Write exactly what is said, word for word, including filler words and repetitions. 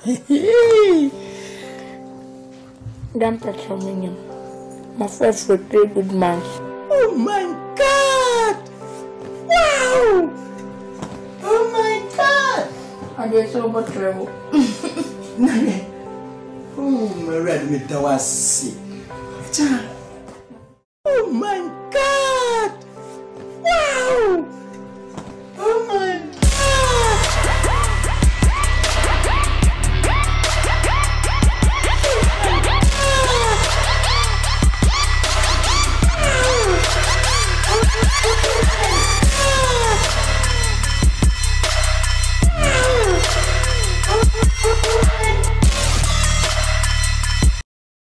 Don't touch your minion. My first for three good months. Oh my God! Wow! Oh my God! I did so much trouble. Oh, my red me was sick.